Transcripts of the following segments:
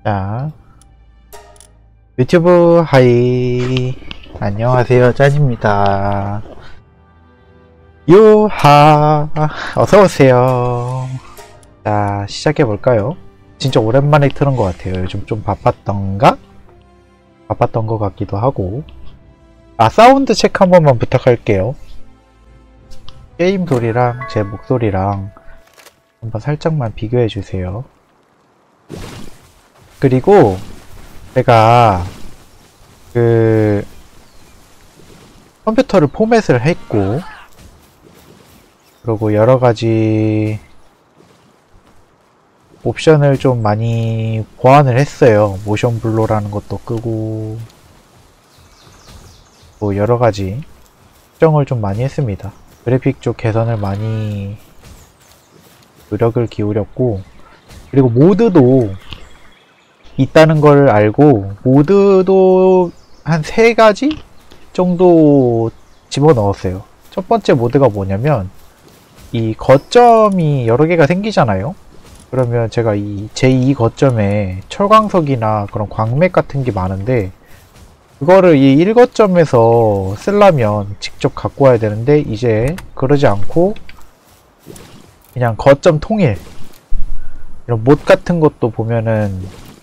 자, 유튜브 하이, 안녕하세요, 짠입니다. 유하, 어서오세요. 자, 시작해볼까요? 진짜 오랜만에 트는 것 같아요. 요즘 좀 바빴던가? 바빴던 것 같기도 하고. 사운드 체크 한 번만 부탁할게요. 게임 소리랑 제 목소리랑 한번 살짝만 비교해주세요. 그리고 제가 컴퓨터를 포맷을 했고, 그리고 여러가지 옵션을 좀 많이 보완을 했어요. 모션 블러라는 것도 끄고 뭐 여러가지 수정을 좀 많이 했습니다. 그래픽 쪽 개선을 많이 노력을 기울였고, 그리고 모드도 있다는 걸 알고 모드도 한 3가지 정도 집어넣었어요. 첫 번째 모드가 뭐냐면, 이 거점이 여러 개가 생기잖아요. 그러면 제가 이 제2 거점에 철광석이나 그런 광맥 같은 게 많은데, 그거를 이 1거점에서 쓰려면 직접 갖고 와야 되는데, 이제 그러지 않고 그냥 거점 통일, 이런 못 같은 것도 보면은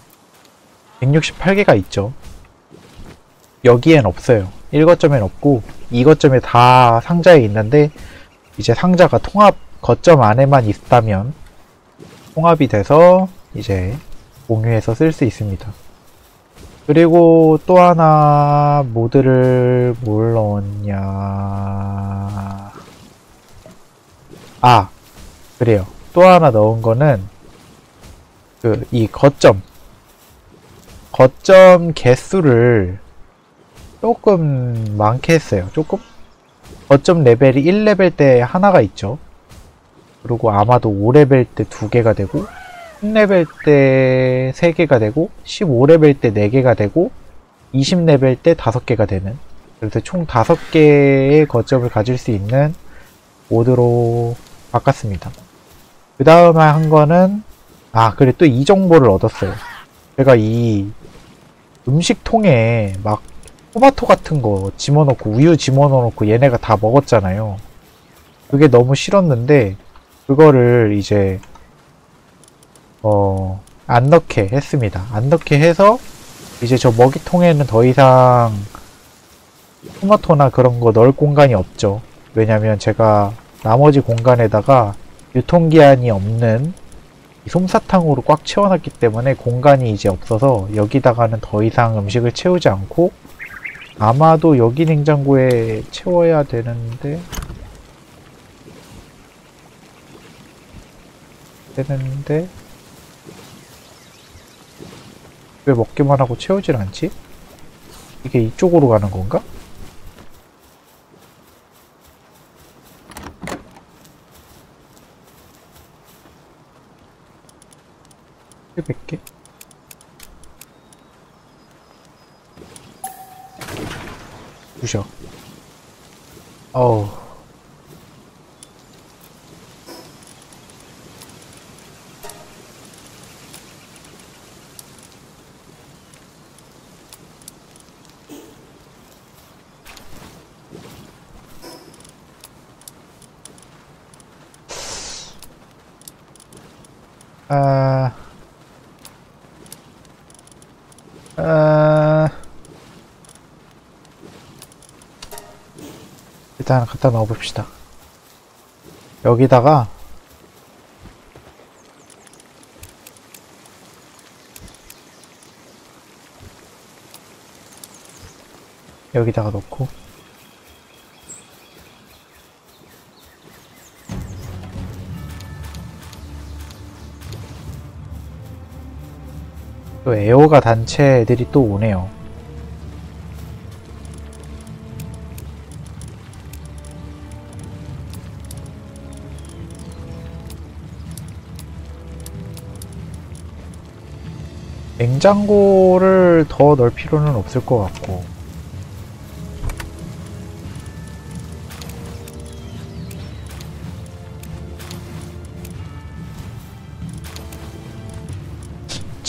168개가 있죠. 여기엔 없어요. 1거점엔 없고 2거점에 다 상자에 있는데, 이제 상자가 통합 거점 안에만 있다면 통합이 돼서 이제 공유해서 쓸 수 있습니다. 그리고 또 하나 모드를 뭘 넣었냐, 그래요. 또 하나 넣은 거는 이 거점 개수를 조금 많게 했어요. 조금? 거점 레벨이 1레벨 때 하나가 있죠. 그리고 아마도 5레벨 때 2개가 되고, 10레벨 때 3개가 되고, 15레벨 때 4개가 되고, 20레벨 때 5개가 되는, 그래서 총 5개의 거점을 가질 수 있는 모드로 바꿨습니다. 그 다음에 한 거는, 그래, 또 이 정보를 얻었어요. 제가 이 음식통에 막 토마토 같은 거 집어넣고 우유 집어넣고 얘네가 다 먹었잖아요. 그게 너무 싫었는데, 그거를 이제 안 넣게 했습니다. 안 넣게 해서 이제 저 먹이통에는 더 이상 토마토나 그런 거 넣을 공간이 없죠. 왜냐면 제가 나머지 공간에다가 유통기한이 없는 솜사탕으로 꽉 채워놨기 때문에 공간이 이제 없어서 여기다가는 더 이상 음식을 채우지 않고, 아마도 여기 냉장고에 채워야 되는데 왜 먹기만 하고 채우질 않지? 이게 이쪽으로 가는 건가? 이게 몇 개? 부셔. 어우. 일단 갖다 넣어봅시다. 여기다가 넣고, 또 애호가 단체 애들이 또 오네요. 냉장고를 더 넣을 필요는 없을 것 같고,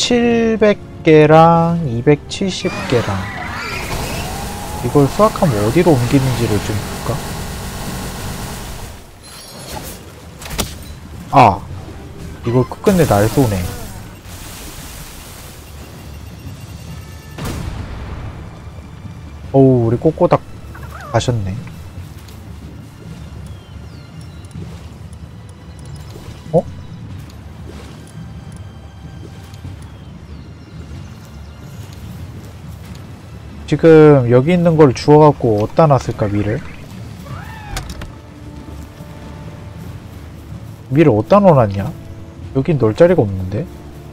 700개랑 270개랑 이걸 수확하면 어디로 옮기는지를 좀 볼까? 아! 이걸 끝끝내 날 쏘네. 어우, 우리 꼬꼬닥 가셨네. 어? 지금 여기 있는 걸 주워갖고 어디다 놨을까, 밀을? 밀을 어디다 넣어놨냐? 여긴 넣을 자리가 없는데?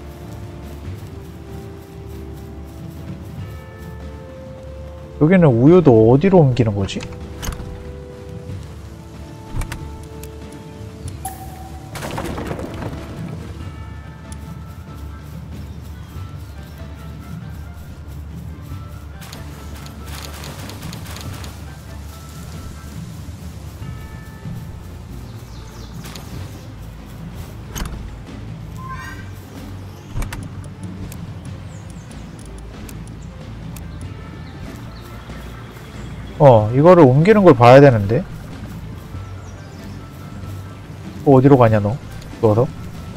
여기는 우유도 어디로 옮기는 거지? 이거를 옮기는 걸 봐야 되는데. 어디로 가냐 너? 누워서?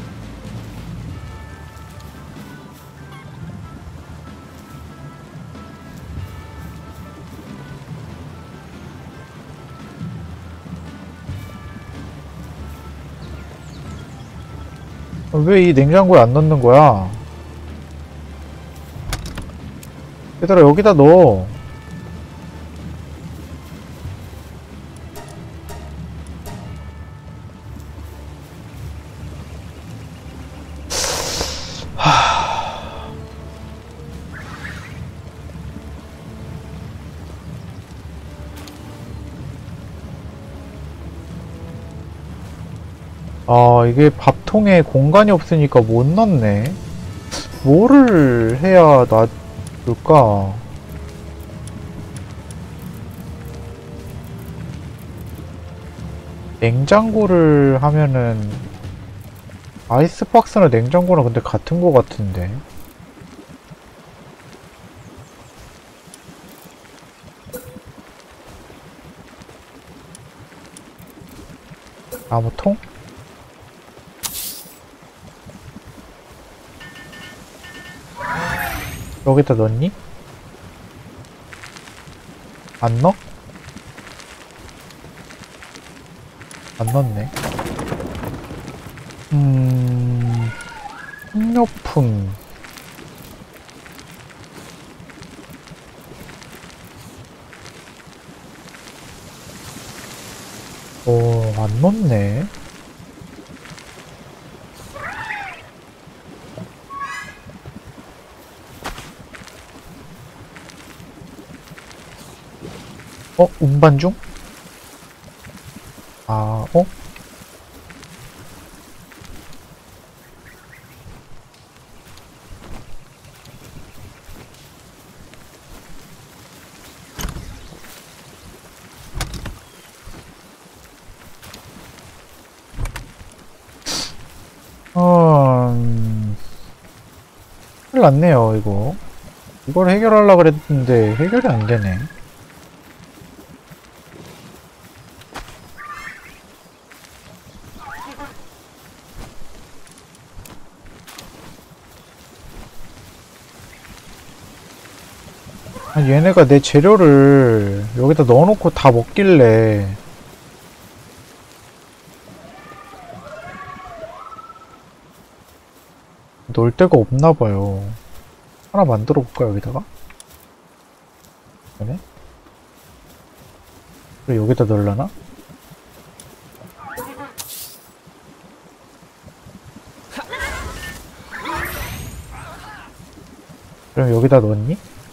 왜 이 냉장고에 안 넣는 거야? 얘들아 여기다 넣어. 아, 이게 밥통에 공간이 없으니까 못 넣네. 뭐를 해야 놔둘까? 냉장고를 하면은 아이스박스나 냉장고나 근데 같은 거 같은데. 나무통? 여기다 넣니? 안 넣어? 안 넣네. 식료품. 안 넣네. 운반 중? 아, 큰일 났네요, 이거. 이걸 해결하려고 그랬는데, 해결이 안 되네. 아니, 얘네가 내 재료를 여기다 넣어놓고 다 먹길래. 놀 데가 없나봐요. 하나 만들어 볼까, 여기다가? 그래? 그래, 여기다 넣으려나? 그럼 여기다 넣었니?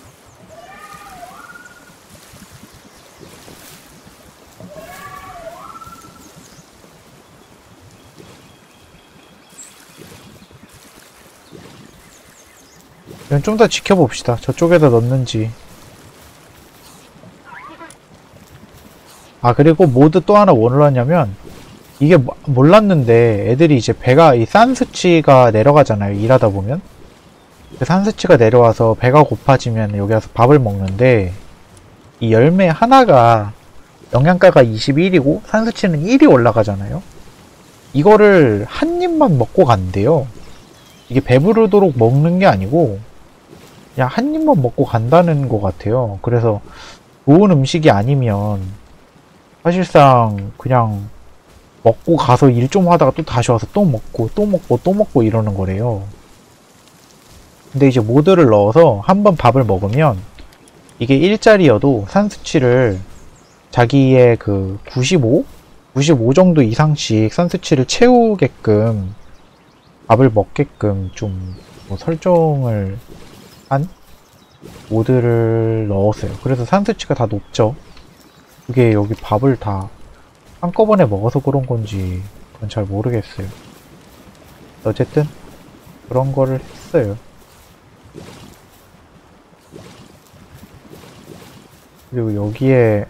이건 좀 더 지켜봅시다. 저쪽에다 넣는지. 아, 그리고 모드 또 하나 뭐 놀랐냐면, 이게 몰랐는데 애들이 이제 배가 이 산 수치가 내려가잖아요. 일하다 보면. 산수치가 내려와서 배가 고파지면 여기 와서 밥을 먹는데, 이 열매 하나가 영양가가 21이고 산수치는 1이 올라가잖아요. 이거를 한 입만 먹고 간대요. 이게 배부르도록 먹는 게 아니고 그냥 한 입만 먹고 간다는 것 같아요. 그래서 좋은 음식이 아니면 사실상 그냥 먹고 가서 일 좀 하다가 또 다시 와서 또 먹고 또 먹고 또 먹고 이러는 거래요. 근데 이제 모드를 넣어서 한번 밥을 먹으면 이게 1짜리여도 산수치를 자기의 그 95 정도 이상씩 산수치를 채우게끔 밥을 먹게끔 좀 뭐 설정을 한 모드를 넣었어요. 그래서 산수치가 다 높죠. 그게 여기 밥을 다 한꺼번에 먹어서 그런 건지 그건 잘 모르겠어요. 어쨌든 그런 거를 했어요. 그리고 여기에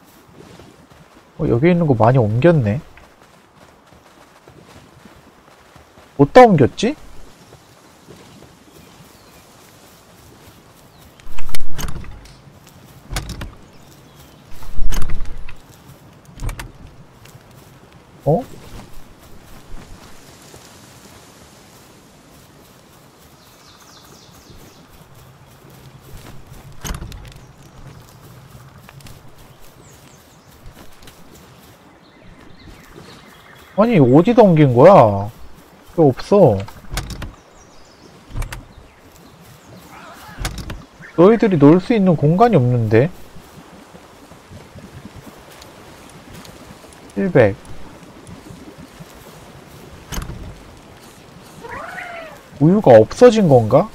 여기 있는 거 많이 옮겼네. 어디다 옮겼지? 어? 아니 어디다 옮긴 거야? 왜 없어? 너희들이 놀 수 있는 공간이 없는데? 700 우유가 없어진 건가?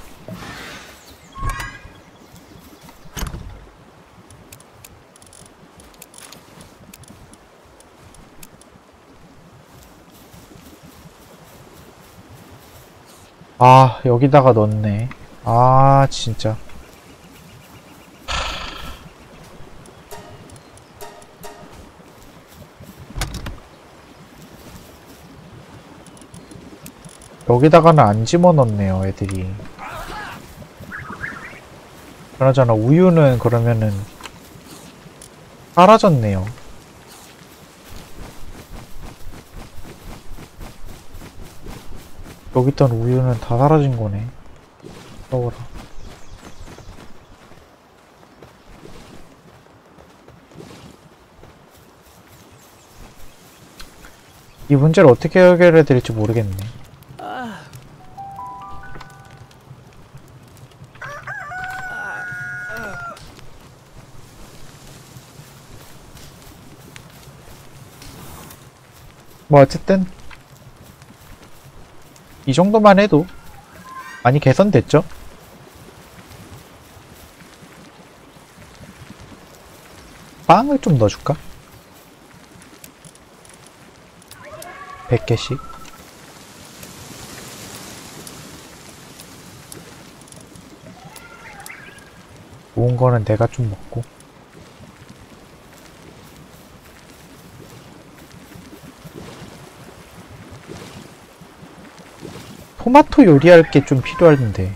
아, 여기다가 넣었네. 아, 진짜. 여기다가는 안 집어넣네요, 애들이. 그나저나 우유는 그러면은 사라졌네요. 여기 있던 우유는 다 사라진 거네. 떠오라. 이 문제를 어떻게 해결해야 될지 모르겠네. 뭐 어쨌든 이 정도만 해도 많이 개선됐죠? 빵을 좀 넣어줄까? 100개씩. 좋은 거는 내가 좀 먹고. 토마토 요리할 게 좀 필요한데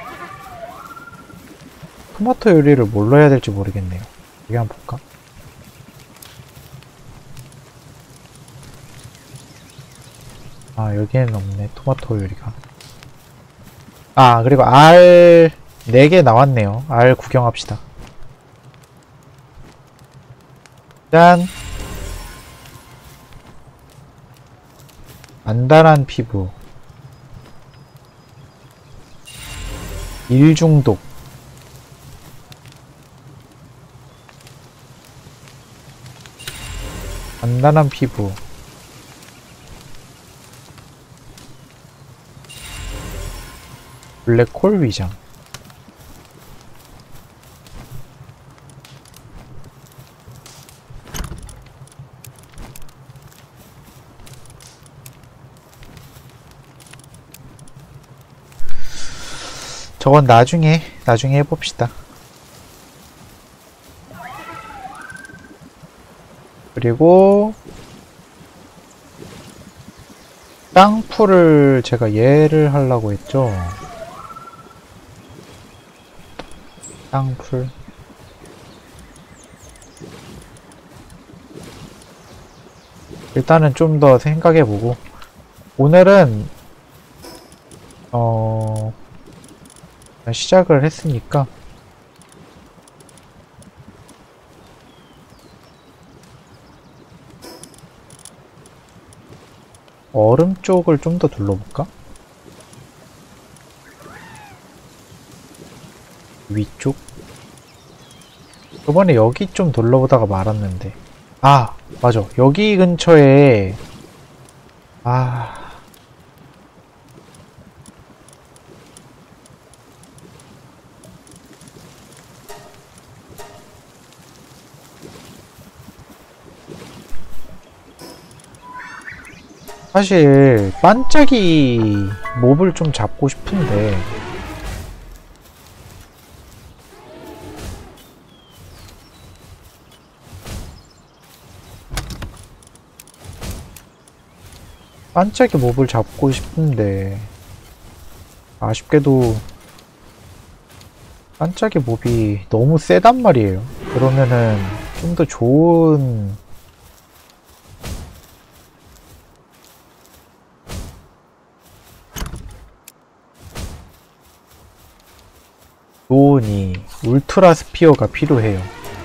토마토 요리를 뭘로 해야 될지 모르겠네요. 여기 한번 볼까? 아, 여기에는 없네, 토마토 요리가. 아, 그리고 알 4개 나왔네요. 알 구경합시다. 짠! 안달한 피부, 일중독, 단단한 피부, 블랙홀 위장. 저건 나중에 해봅시다. 그리고 땅풀을 제가 얘를 하려고 했죠. 땅풀. 일단은 좀 더 생각해보고 오늘은 시작을 했으니까 얼음 쪽을 좀 더 둘러볼까? 위쪽? 저번에 여기 좀 둘러보다가 말았는데. 아, 맞아. 여기 근처에 사실 반짝이 몹을 좀 잡고 싶은데 아쉽게도 반짝이 몹이 너무 세단 말이에요. 그러면은 좀 더 좋은 이 울트라 스피어가 필요해요.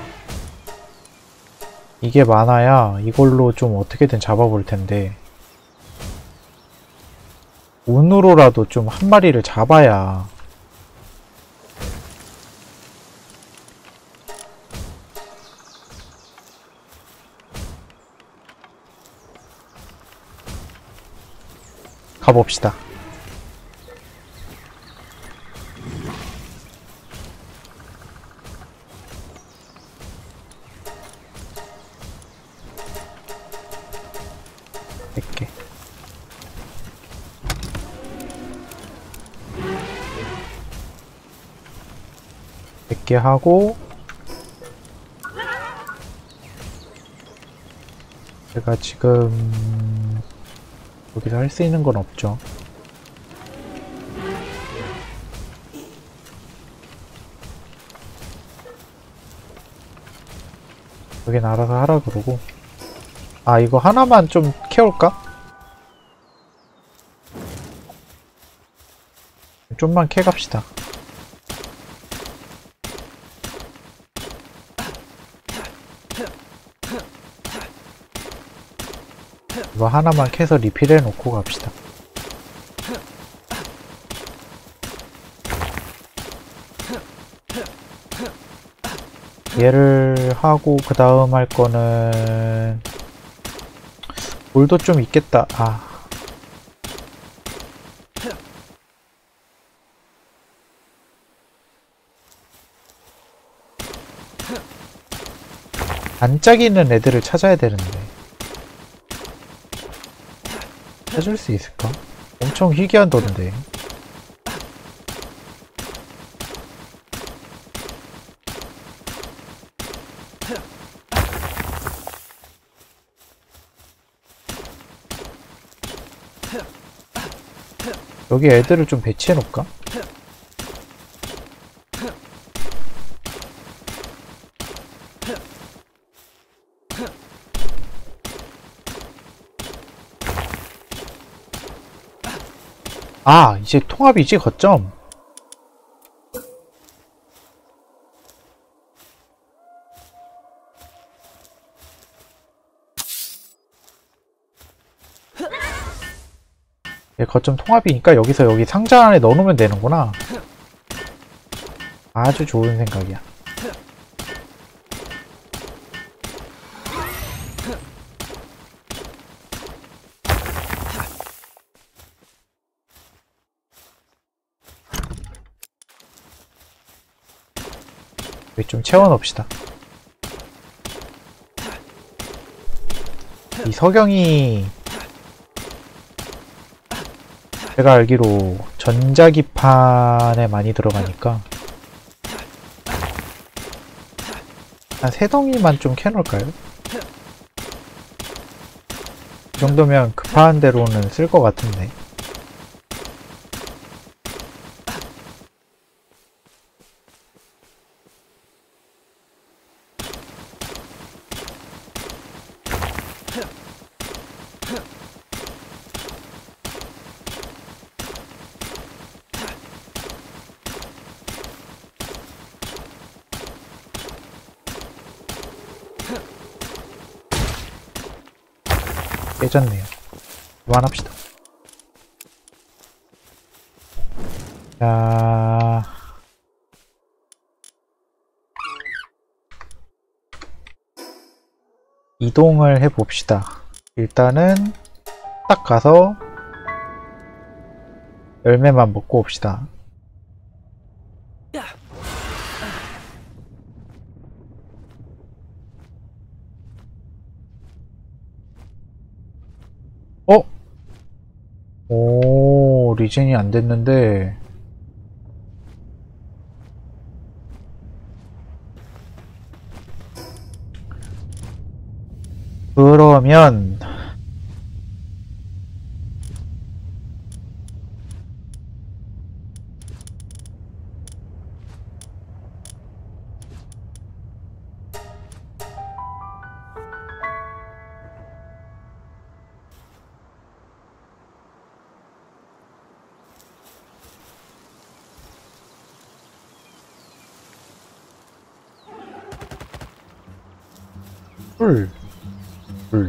이게 많아야 이걸로 좀 어떻게든 잡아볼 텐데 운으로라도 좀 한 마리를 잡아야 가봅시다. 이렇게 100개 하고 제가 지금 여기서 할 수 있는 건 없죠. 여긴 알아서 하라 그러고 이거 하나만 좀 캐올까? 좀만 캐갑시다. 이거 하나만 캐서 리필해 놓고 갑시다. 얘를 하고 그 다음 할 거는 돌도 좀 있겠다. 반짝이는 애들을 찾아야 되는데 찾을 수 있을까? 엄청 희귀한던데. 여기 애들을 좀 배치해 놓을까? 이제 통합이지 거점. 얘 거점 통합이니까 여기서 여기 상자 안에 넣어놓으면 되는구나. 아주 좋은 생각이야. 여기 좀 채워놓읍시다. 이 석영이 제가 알기로 전자기판에 많이 들어가니까 한 3덩이만 좀 캐놓을까요? 이 정도면 급한 대로는 쓸 것 같은데. 깨졌네요. 그만합시다. 자, 이동을 해봅시다. 일단은 딱 가서 열매만 먹고 옵시다. 어? 오, 리젠이 안 됐는데. 그러면 뿔, 뿔.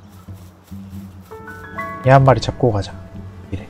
얘 한 마리 잡고 가자. 이래.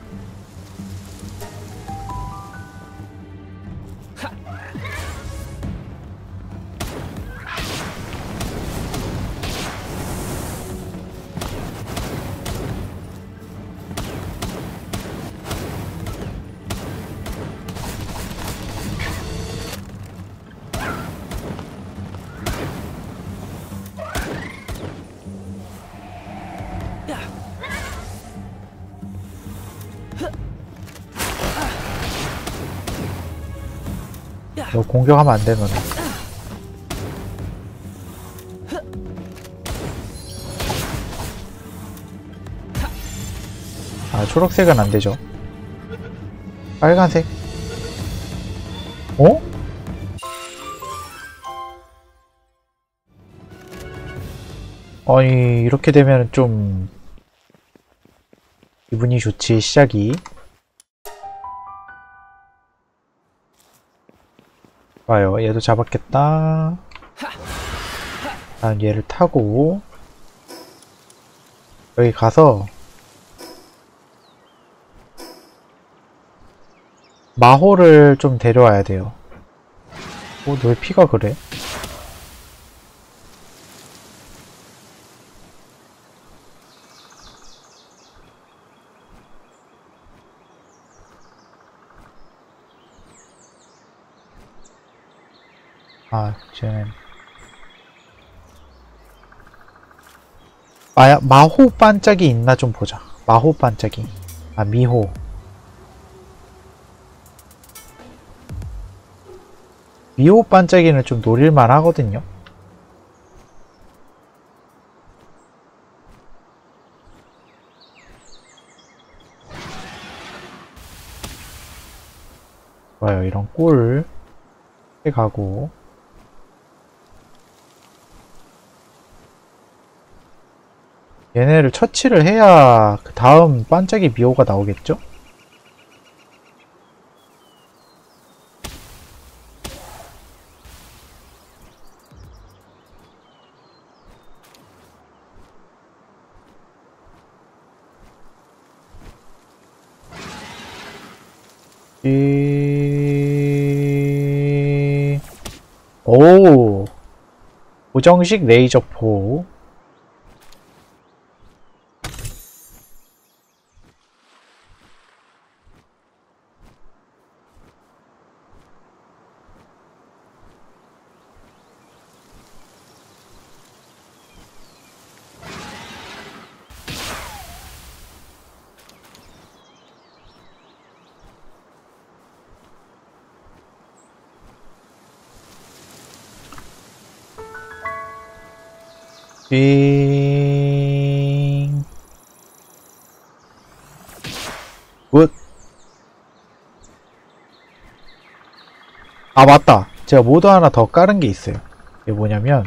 너 공격하면 안 돼, 너네. 아, 초록색은 안 되죠. 빨간색. 어? 아니, 이렇게 되면 좀 기분이 좋지, 시작이. 좋아요. 얘도 잡았겠다. 난 얘를 타고 여기 가서 마호를 좀 데려와야 돼요. 너 왜 피가 그래? 아, 쟤는 마호 반짝이 있나 좀 보자. 마호 반짝이. 아, 미호. 미호 반짝이는 좀 노릴만 하거든요. 좋아요. 이런 꿀 해가고 얘네를 처치를 해야 그 다음 반짝이 미호가 나오겠죠? 오, 고정식 레이저포. 빙. 굿. 아, 맞다. 제가 모드 하나 더 깔은 게 있어요. 이게 뭐냐면,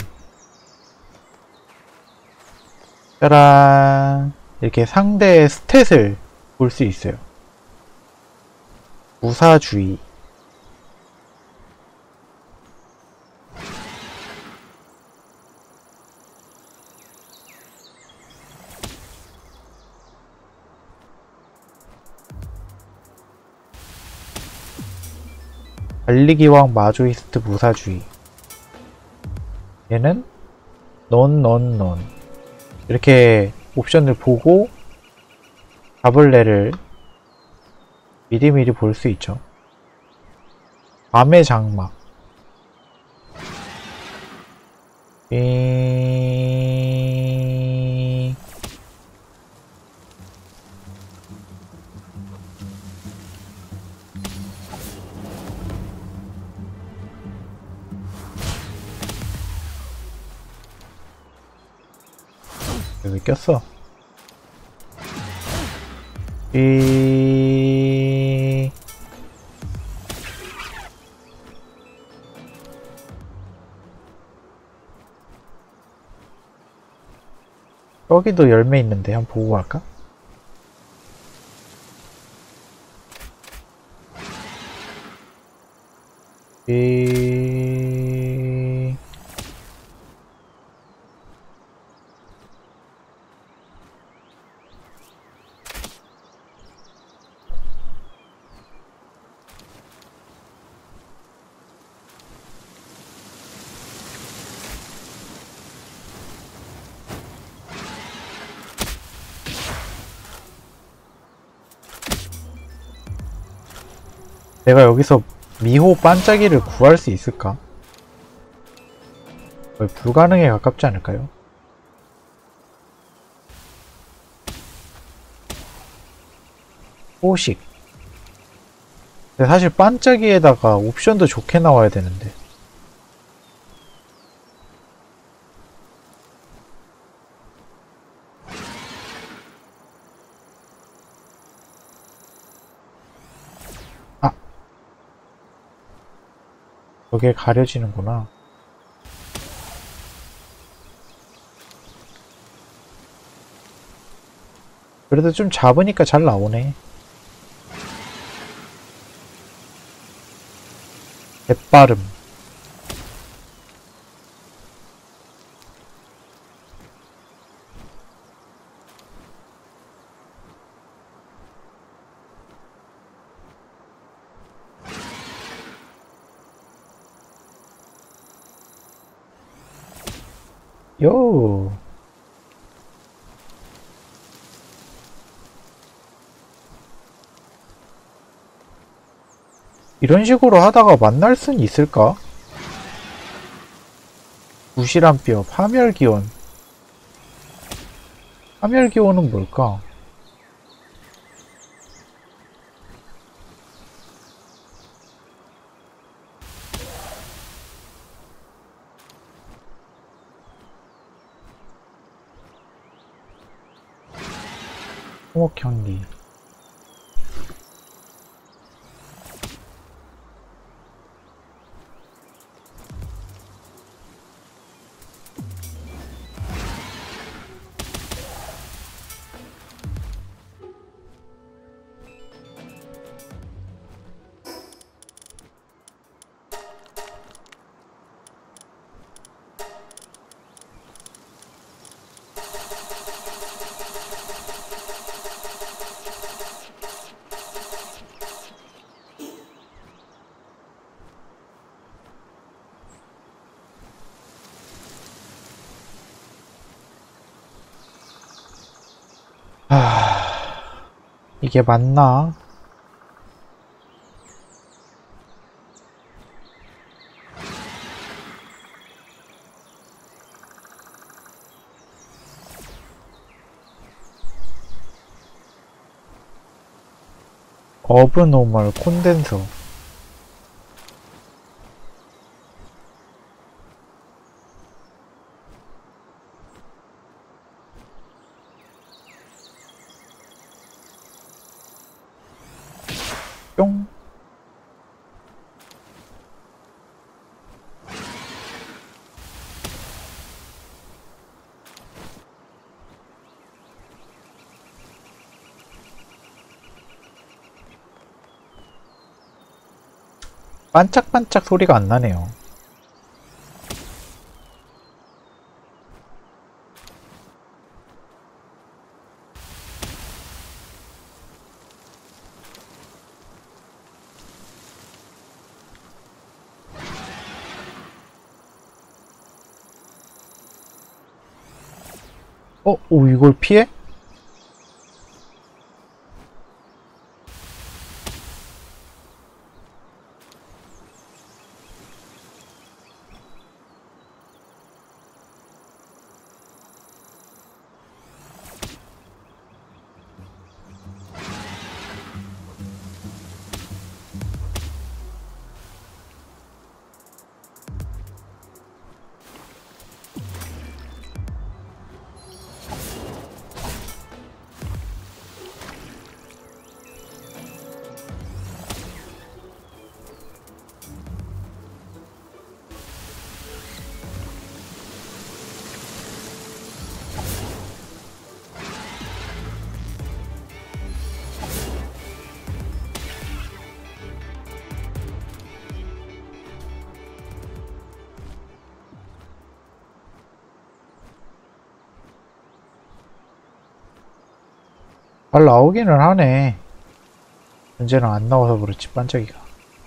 짜란. 이렇게 상대의 스탯을 볼 수 있어요. 무사주의. 달리기왕 마조이스트 무사주의. 얘는 넌 이렇게 옵션을 보고 자벌레를 미리미리 볼 수 있죠. 밤의 장막. 여기 꼈어. 여기도 열매 있는데 한번 보고 갈까? 내가 여기서 미호 반짝이를 구할 수 있을까? 거의 불가능에 가깝지 않을까요? 호식. 근데 사실 반짝이에다가 옵션도 좋게 나와야 되는데. 아! 저게 가려지는구나. 그래도 좀 잡으니까 잘 나오네. 대빠름. 요. 이런 식으로 하다가 만날 순 있을까? 부실한 뼈, 파멸기원. 파멸기원은 뭘까? 홍옥향기. 이게 맞나? 어브노멀 콘덴서. 뿅. 반짝반짝 소리가 안 나네요. 오, 이걸 피해? 잘 나오기는 하네. 문제는 안 나와서 그렇지, 반짝이가.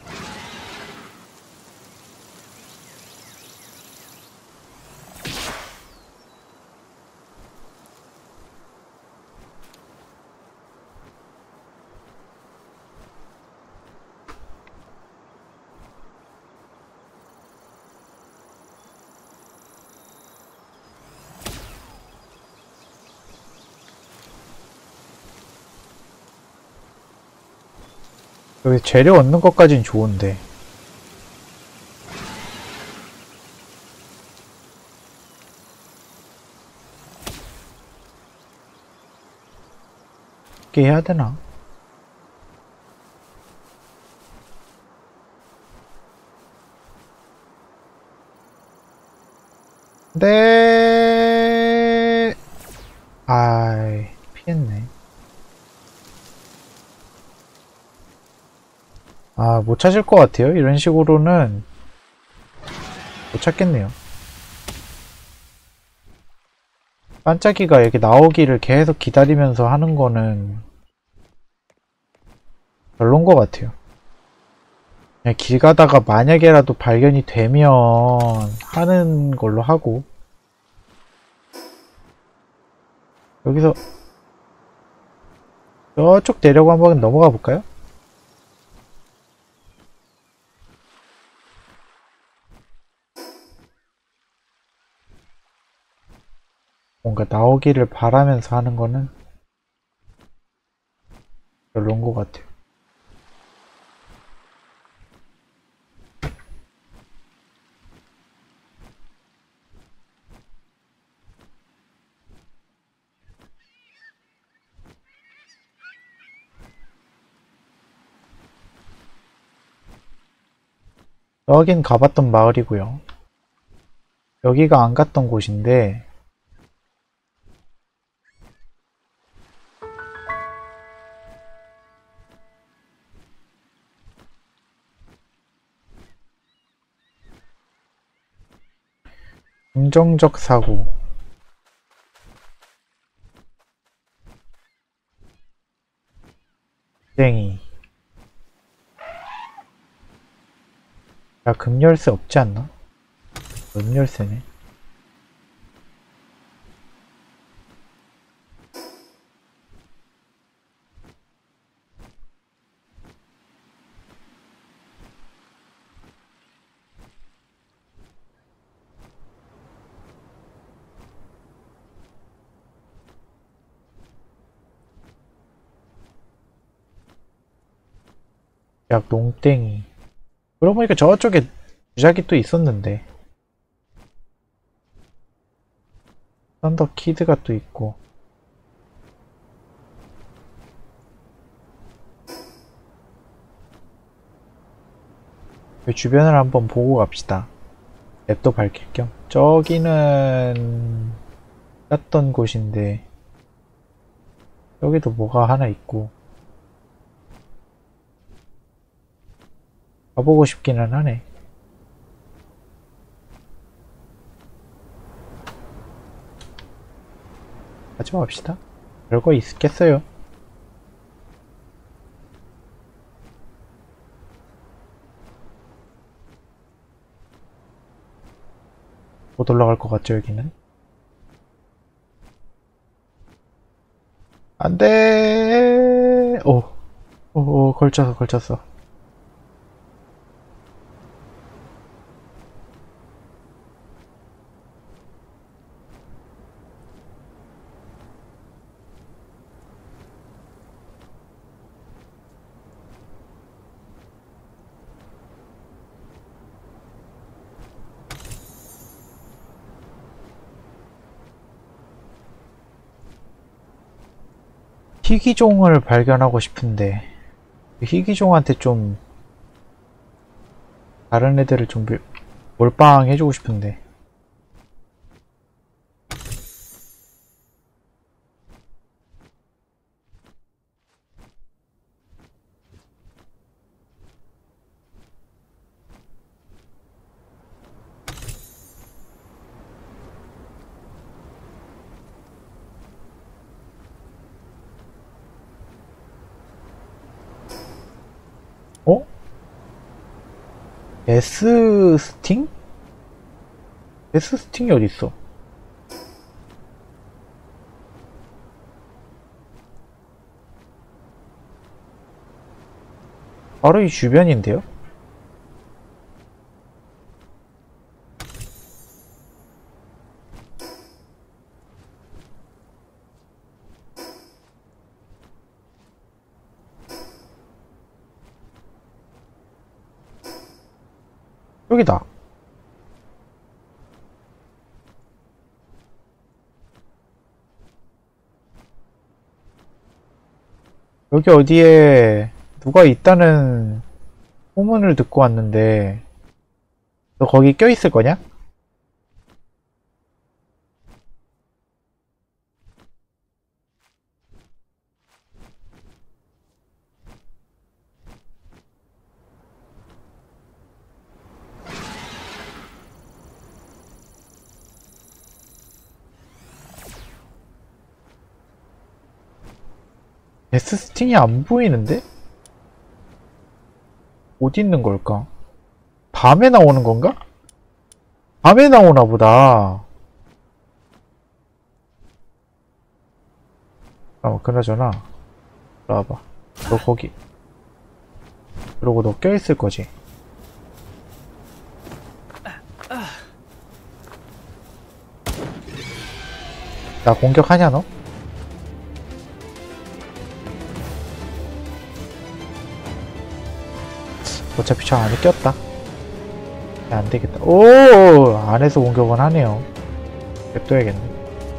여기 재료 얻는 것까진 좋은데. 어떻게 해야 되나? 네. 아이, 피했네. 아, 못 찾을 것 같아요. 이런 식으로는 못 찾겠네요. 반짝이가 이렇게 나오기를 계속 기다리면서 하는 거는 별론 것 같아요. 그냥 길 가다가 만약에라도 발견이 되면 하는 걸로 하고. 여기서 저쪽 내려고 한번 넘어가 볼까요? 뭔가 나오기를 바라면서 하는 거는 별론 것 같아요. 여긴 가봤던 마을이고요. 여기가 안 갔던 곳인데 긍정적 사고. 땡이. 야, 금열쇠 없지 않나? 음열쇠네. 약 농땡이. 그러고 보니까 저쪽에 주작이 또 있었는데. 썬더 키드가 또 있고. 그 주변을 한번 보고 갑시다. 맵도 밝힐 겸. 저기는 땄던 곳인데 여기도 뭐가 하나 있고 가보고 싶기는 하네. 가지 맙시다. 별거 있겠어요. 못 올라갈 것 같죠, 여기는? 안 돼! 걸쳤어, 걸쳤어. 희귀종을 발견하고 싶은데, 희귀종한테 좀, 다른 애들을 좀 몰빵해주고 싶은데. 어? 데스 스팅? 데스 스팅이 어딨어? 바로 이 주변인데요? 여기다. 여기 어디에 누가 있다는 소문을 듣고 왔는데, 너 거기 껴있을 거냐? 데스 스팅이 안 보이는데? 어디 있는 걸까? 밤에 나오는 건가? 밤에 나오나 보다. 그나저나, 나와봐. 너 거기. 그러고 너 껴있을 거지? 나 공격하냐, 너? 어차피 저 안에 꼈다. 안 되겠다. 오! 안에서 공격은 하네요. 냅둬야겠네.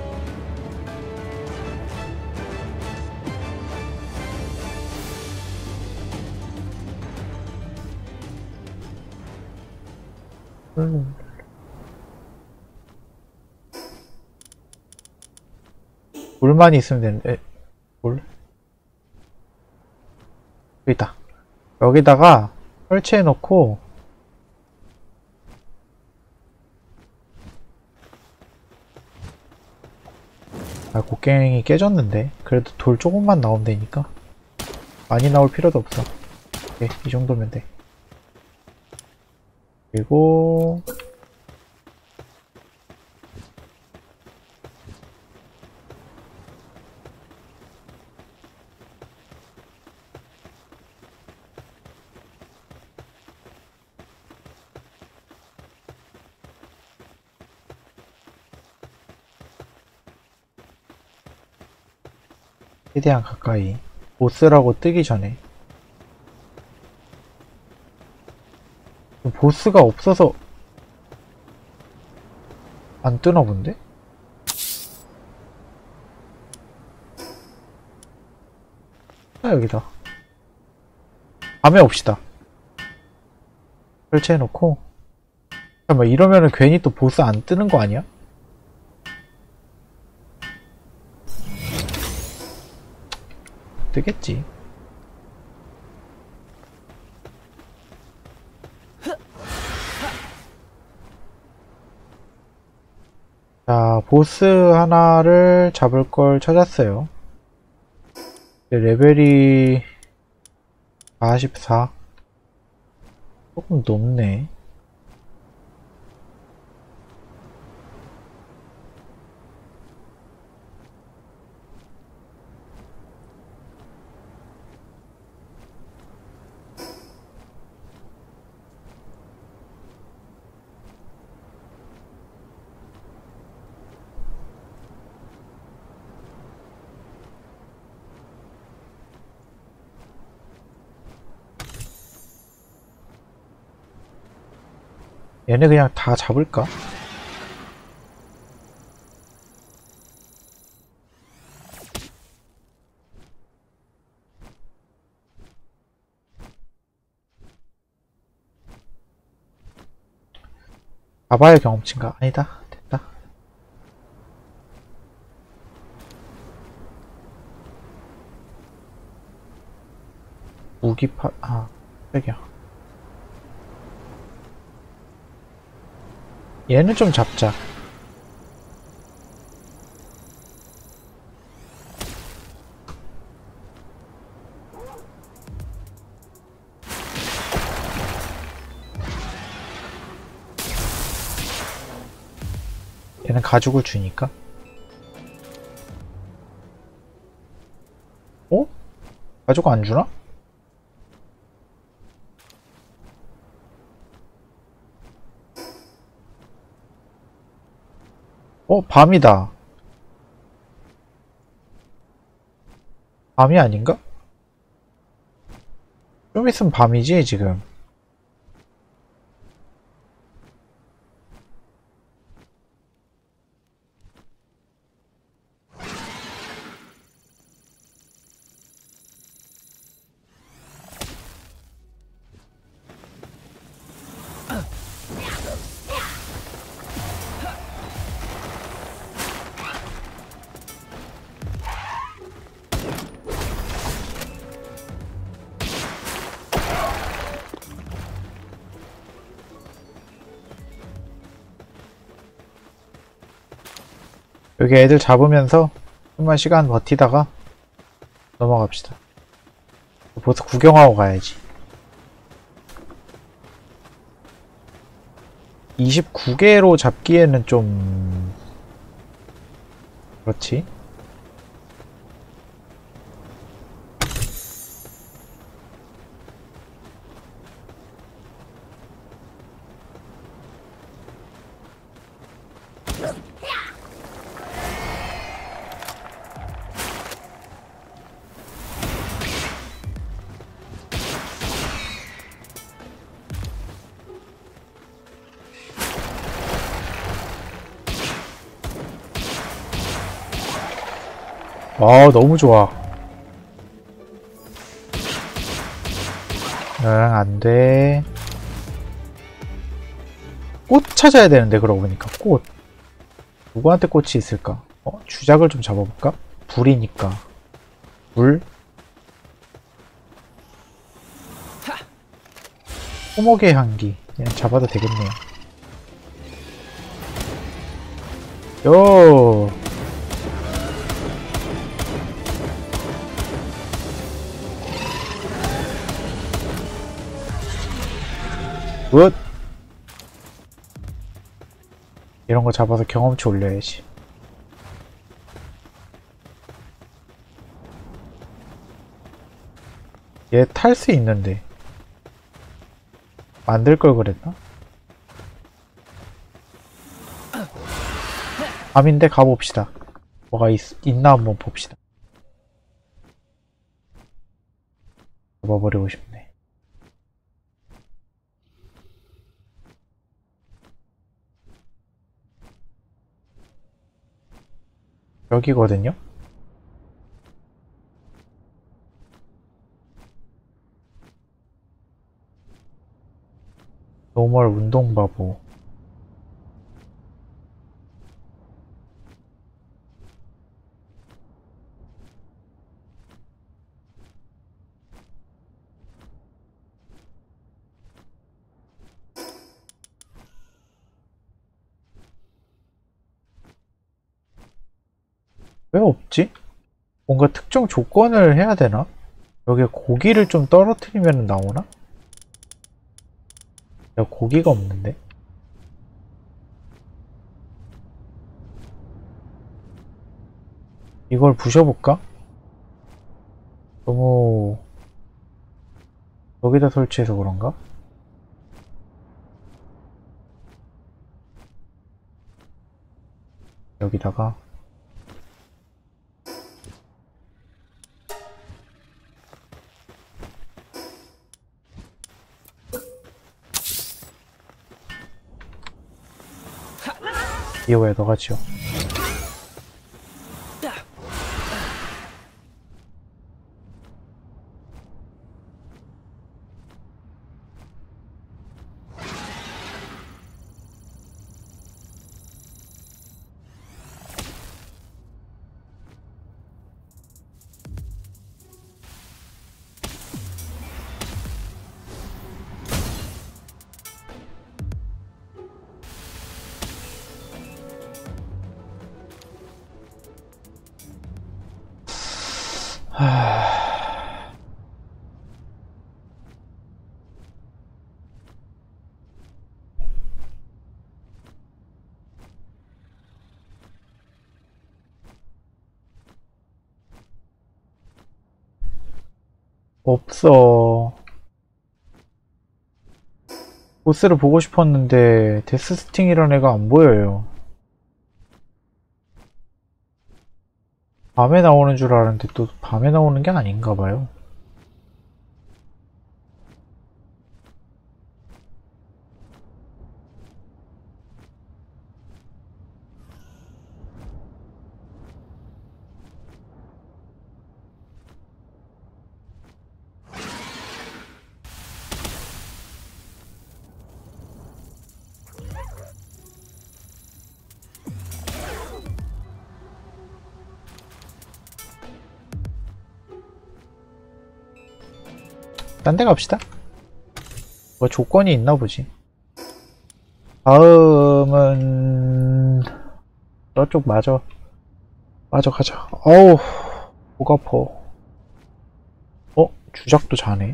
물만 있으면 되는데, 물? 여기 있다. 여기다가 설치해놓고, 곡괭이 깨졌는데. 그래도 돌 조금만 나오면 되니까. 많이 나올 필요도 없어. 오케이, 이 정도면 돼. 그리고, 최대한 가까이. 보스라고 뜨기 전에. 보스가 없어서 안 뜨나 본데? 여기다. 밤에 옵시다. 설치해놓고. 잠깐만, 이러면은 괜히 또 보스 안 뜨는 거 아니야? 뜨겠지. 자, 보스 하나를 잡을 걸 찾았어요. 레벨이 44. 조금 높네. 얘네 그냥 다 잡을까? 잡아야 경험치인가? 아니다. 됐다. 무기파, 저기요. 얘는 좀 잡자. 얘는 가죽을 주니까. 어? 가죽 안 주나? 밤이다. 밤이 아닌가? 좀 있으면 밤이지, 지금. 여기 애들 잡으면서 좀만 시간 버티다가 넘어갑시다. 보스 구경하고 가야지. 29개로 잡기에는 좀 그렇지. 너무 좋아. 응, 안 돼. 꽃 찾아야 되는데, 그러고 보니까. 꽃. 누구한테 꽃이 있을까? 주작을 좀 잡아볼까? 불이니까. 불? 호목의 향기. 그냥 잡아도 되겠네요. 요! 굿! 이런 거 잡아서 경험치 올려야지. 얘 탈 수 있는데. 만들 걸 그랬나? 밤인데 가봅시다. 뭐가 있나 한번 봅시다. 잡아버리고 싶네. 여기거든요? 노멀 운동바보. 왜 없지? 뭔가 특정 조건을 해야 되나? 여기에 고기를 좀 떨어뜨리면 나오나? 야, 고기가 없는데? 이걸 부셔볼까? 너무 여기다 설치해서 그런가? 여기다가 이호야 너가 지어. 없어. 보스를 보고 싶었는데 데스스팅이라는 애가 안 보여요. 밤에 나오는 줄 알았는데 또 밤에 나오는 게 아닌가 봐요. 딴 데 갑시다. 뭐 조건이 있나 보지. 다음은 저쪽 마저 가자. 어우 목 아파. 주작도 자네.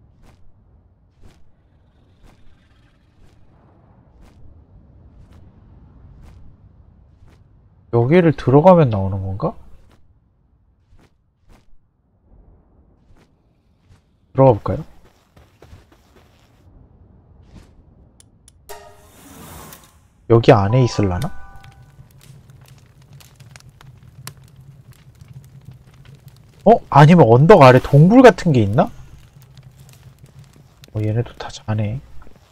여기를 들어가면 나오는 건가? 들어가 볼까요? 여기 안에 있을라나? 아니면 언덕 아래 동굴 같은 게 있나? 얘네도 다 자네.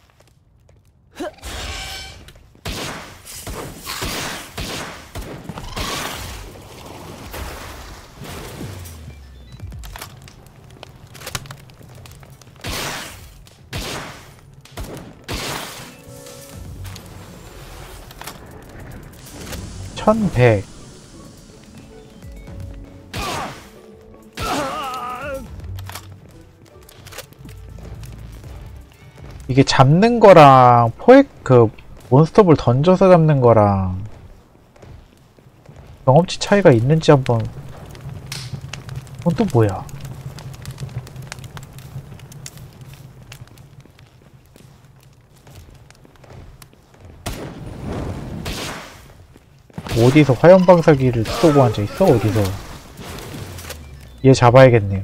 (1100) 이게 잡는 거랑 몬스터볼 던져서 잡는 거랑 경험치 차이가 있는지 한번. 또 뭐야? 어디서 화염방사기를 쏘고 앉아있어? 어디서? 얘 잡아야겠네요.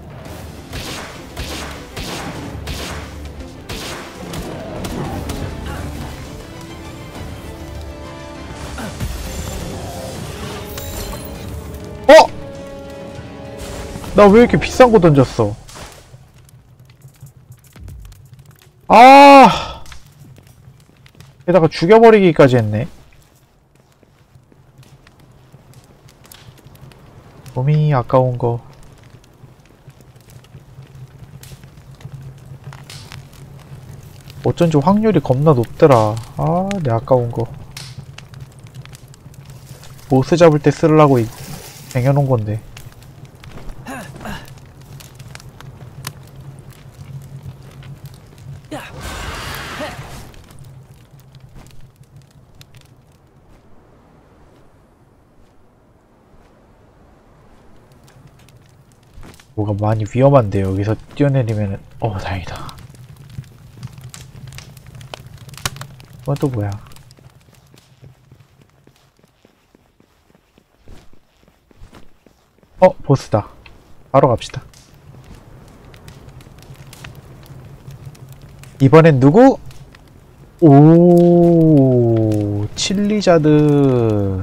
나 왜 이렇게 비싼 거 던졌어? 게다가 죽여버리기까지 했네. 몸이 아까운 거. 어쩐지 확률이 겁나 높더라. 내 아까운 거. 보스 잡을 때 쓰려고 쟁여놓은 건데. 뭐가 많이 위험한데 여기서 뛰어내리면은. 다행이다. 이건 또 뭐야? 보스다. 바로 갑시다. 이번엔 누구? 칠리자드.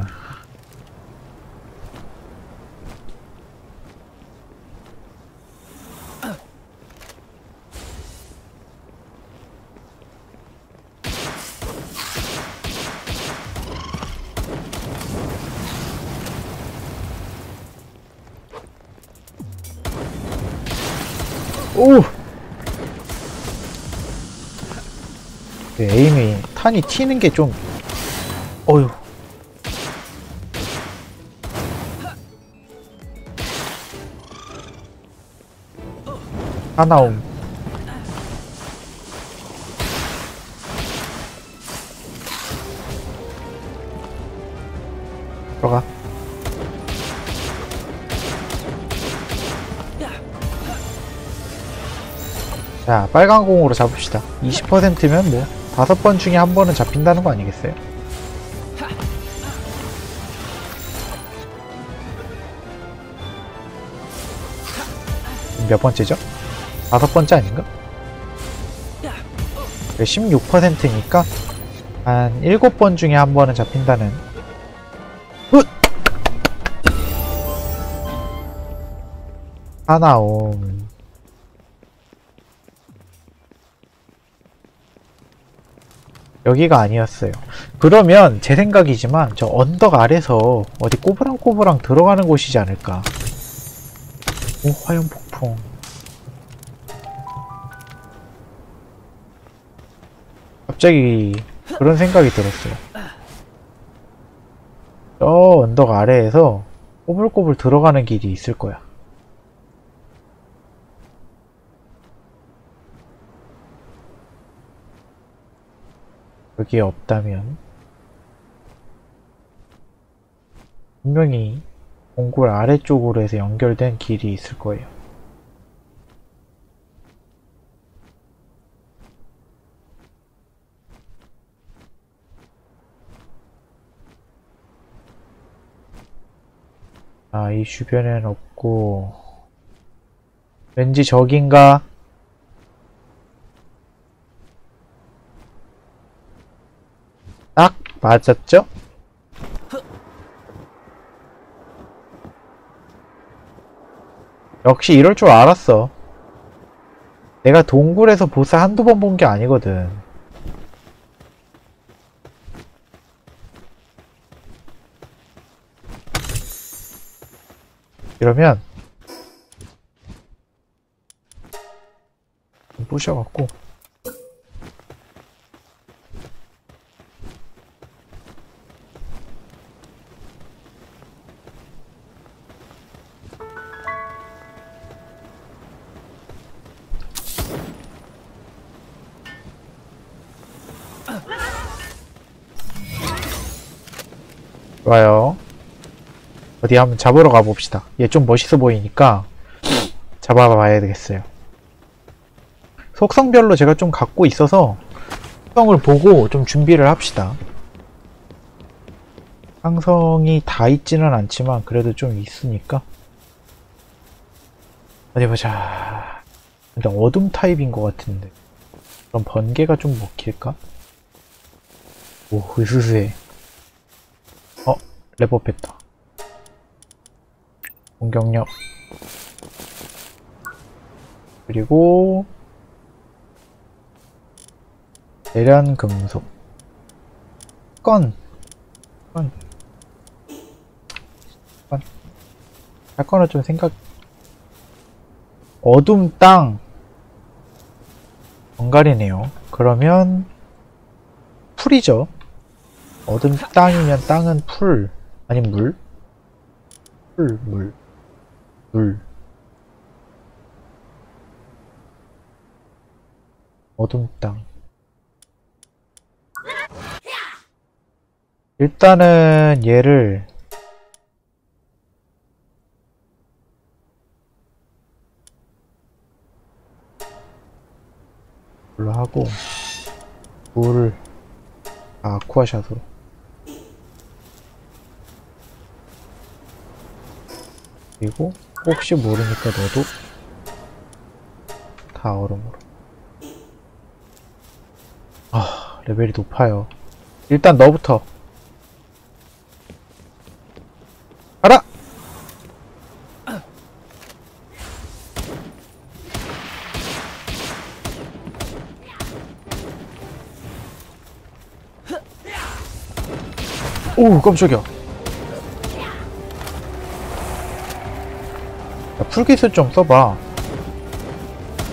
오! 에임이 탄이 튀는 게 좀 어휴. 하나옴. 들어가. 자, 빨간 공으로 잡읍시다. 20%면 뭐 5번 중에 한 번은 잡힌다는 거 아니겠어요? 몇 번째죠? 5번째 아닌가? 16%니까 한 7번 중에 한 번은 잡힌다는. 훗! 하나옴. 여기가 아니었어요. 그러면 제 생각이지만 저 언덕 아래서 어디 꼬부랑꼬부랑 들어가는 곳이지 않을까. 오, 화염 폭풍. 갑자기 그런 생각이 들었어요. 저 언덕 아래에서 꼬불꼬불 들어가는 길이 있을 거야. 여기에 없다면 분명히 동굴 아래쪽으로 해서 연결된 길이 있을 거예요. 아, 이 주변엔 없고 왠지 저긴가? 딱 맞았죠? 역시 이럴 줄 알았어. 내가 동굴에서 보스 한두 번 본 게 아니거든. 이러면 부셔갖고 좋아요. 어디 한번 잡으러 가봅시다. 얘 좀 멋있어 보이니까 잡아봐야 되겠어요. 속성별로 제가 좀 갖고 있어서 속성을 보고 좀 준비를 합시다. 상성이 다 있지는 않지만 그래도 좀 있으니까. 어디 보자. 근데 어둠 타입인 것 같은데 그럼 번개가 좀 먹힐까? 오, 으스스해. 랩업했다. 공격력. 그리고 대련 금속. 사건을 좀 생각. 어둠 땅. 번갈이네요. 그러면 풀이죠. 어둠 땅이면 땅은 풀. 아니 물? 물. 어둠 땅. 일단은 얘를 물로 하고 물을 아쿠아샷으로. 그리고 혹시 모르니까 너도 다 얼음으로. 아, 레벨이 높아요. 일단 너부터 가라! 오, 깜짝이야. 야, 풀기술 좀 써봐.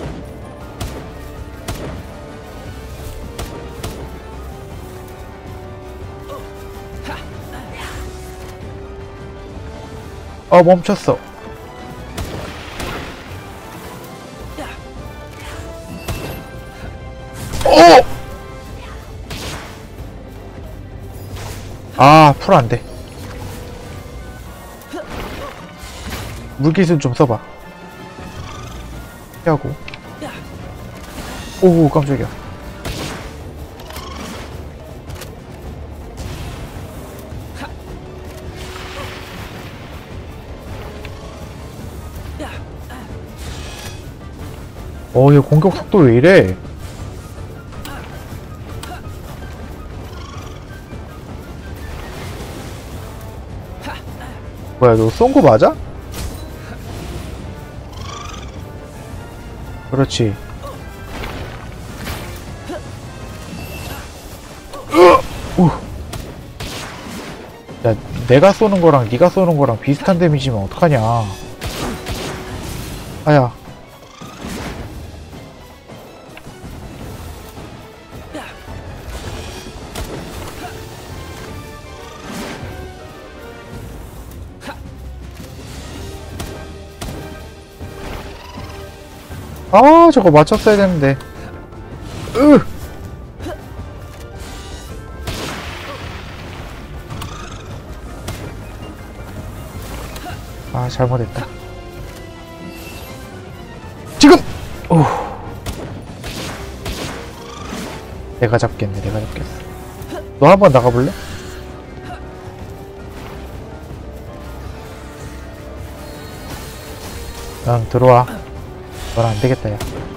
멈췄어. 풀 안 돼. 물기술 좀 써봐. 피하고. 오, 깜짝이야. 얘 공격 속도 왜 이래? 뭐야, 너 쏜 거 맞아? 그렇지. 야, 내가 쏘는 거랑 네가 쏘는 거랑 비슷한 데미지면 어떡하냐. 아야. 저거 맞췄어야 되는데. 잘못했다. 지금! 내가 잡겠네, 내가 잡겠어. 너 한번 나가볼래? 응, 들어와. 넌 안되겠다, 야.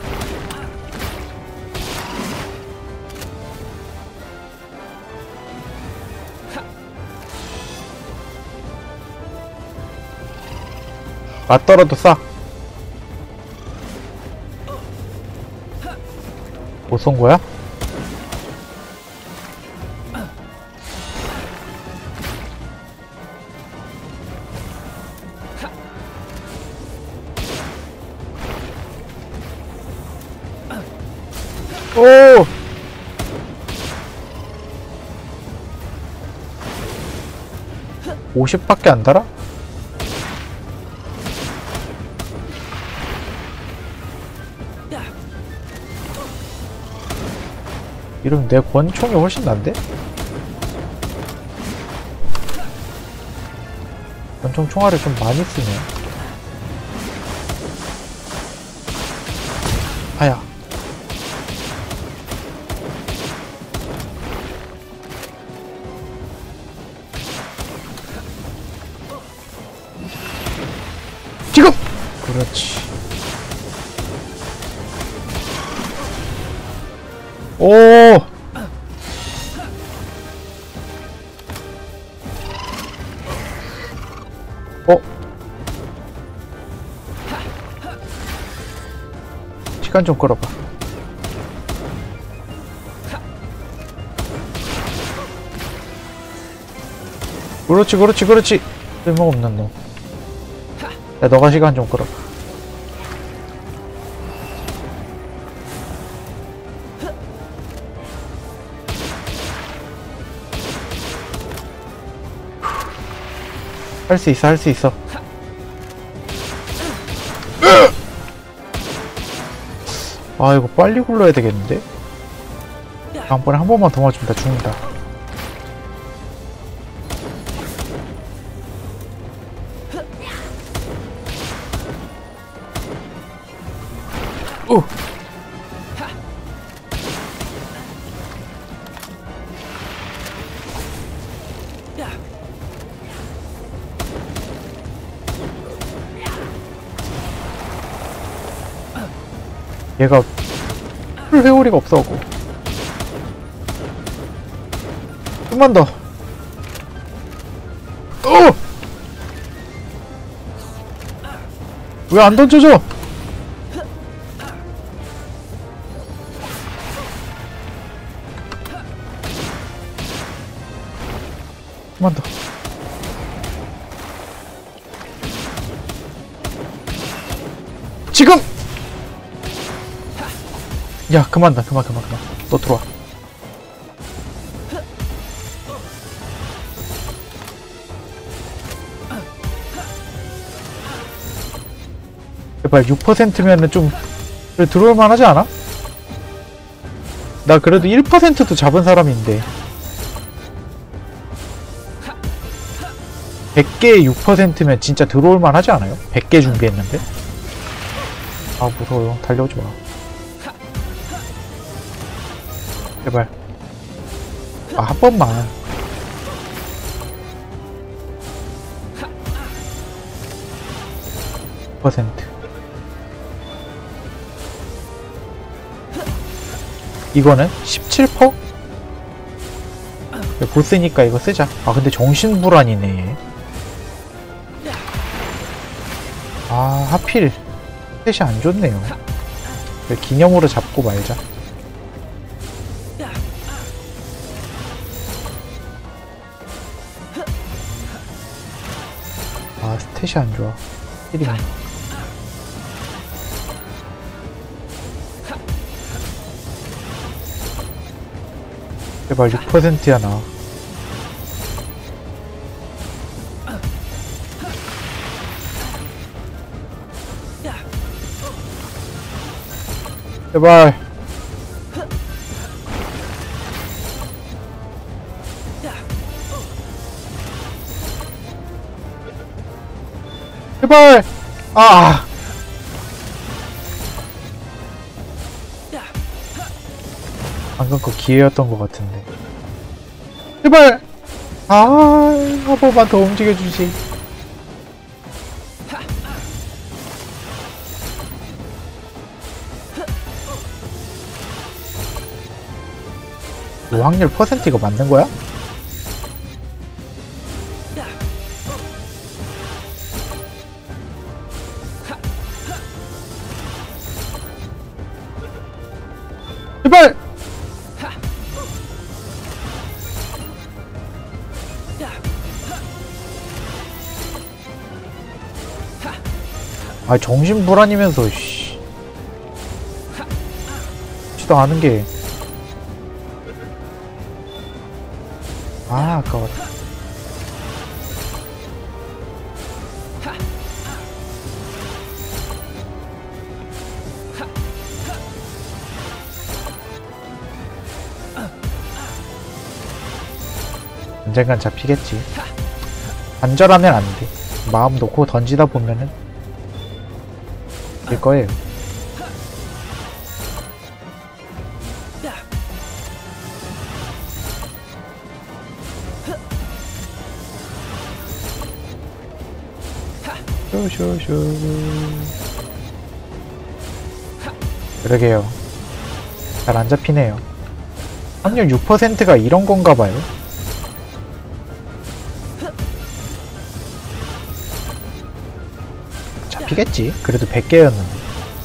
맞더라도 쏴. 못 쏜 거야? 오! 50밖에 안 달아? 이러면 내 권총이 훨씬 난데? 권총 총알을 좀 많이 쓰네. 아야. 지금! 그렇지. 오! 시간 좀 끌어봐. 그렇지, 그렇지, 그렇지. 쓸모없는 놈. 야, 너가 시간 좀 끌어봐. 할 수 있어, 할 수 있어. 이거 빨리 굴러야 되겠는데? 다음번에 한 번만 더 맞으면 나 죽는다. 얘가 풀 회오리가 없어갖고. 좀만 더. 왜 안 던져줘? 좀만 더. 지금! 야, 그만. 너 들어와. 제발 6%면은 좀 들어올만 하지 않아? 나 그래도 1%도 잡은 사람인데 100개에 6%면 진짜 들어올만 하지 않아요? 100개 준비했는데? 아 무서워요. 달려오지 마. 제발. 아 한 번만. %. 이거는 17%? 보스니까 이거 쓰자. 아 근데 정신불안이네. 아 하필 셋이 안 좋네요. 기념으로 잡고 말자. 아 스탯이 안 좋아. 1이네. 제발 6%야 나. 제발. 제발. 아. 방금 거 기회였던 것 같은데. 제발. 한 번만 더 움직여주지. 이 확률 퍼센트가 맞는 거야? 제발! 아 정신불안이면서 씨. 지도 않은 게. 아 아까웠다. 언젠간 잡히겠지. 간절하면 안 돼. 마음 놓고 던지다 보면은 될 거예요. 쇼쇼쇼. 그러게요. 잘 안 잡히네요. 확률 6%가 이런 건가 봐요. 잡히겠지? 그래도 100개였는데.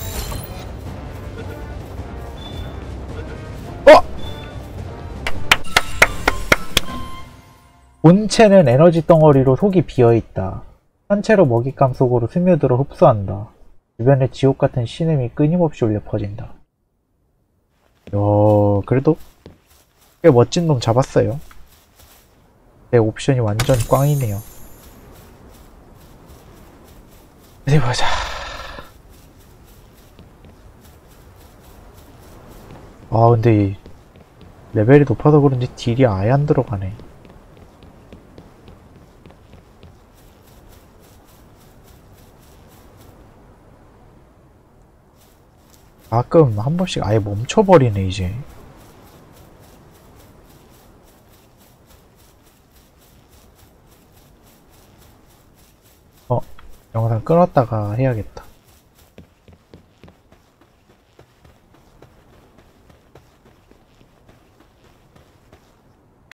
본체는 에너지 덩어리로 속이 비어있다. 산채로 먹잇감 속으로 스며들어 흡수한다. 주변에 지옥같은 신음이 끊임없이 울려 퍼진다. 그래도 꽤 멋진 놈 잡았어요. 내 옵션이 완전 꽝이네요. 어디 보자. 아 근데 이 레벨이 높아서 그런지 딜이 아예 안 들어가네. 가끔 한 번씩 아예 멈춰버리네 이제. 영상 끊었다가 해야겠다.